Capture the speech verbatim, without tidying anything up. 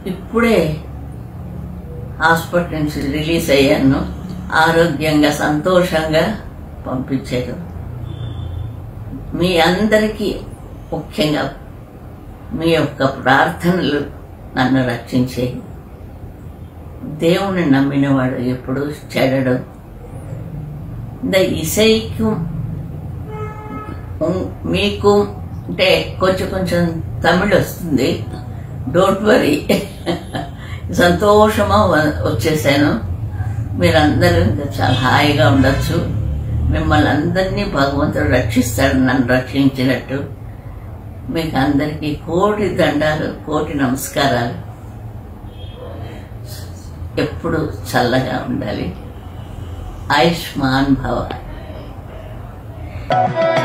ఇప్పుడే హాస్పిటల్ నుంచి రిలీజ్ అయ్యాను. ఆరోగ్యంగా సంతోషంగా పంపించారు. మీ అందరికీ ముఖ్యంగా మీ యొక్క ప్రార్థనలు నన్ను రక్షించేవి. దేవుని నమ్మినవాడు ఎప్పుడు చెడడు. இந்த ఇసైకు మీకు అంటే కొంచెం కొంచెం తమిళ్ వస్తుంది, డోంట్ వరీ. సంతోషమా వచ్చేసాను. మీరందరూ ఇంకా చాలా హాయిగా ఉండొచ్చు. మిమ్మల్ని అందరినీ భగవంతుడు రక్షిస్తాడు, నన్ను రక్షించినట్టు. మీకు అందరికీ కోటి దండాలు, కోటి నమస్కారాలు. ఎప్పుడు చల్లగా ఉండాలి. ఆయుష్మాన్ భవ.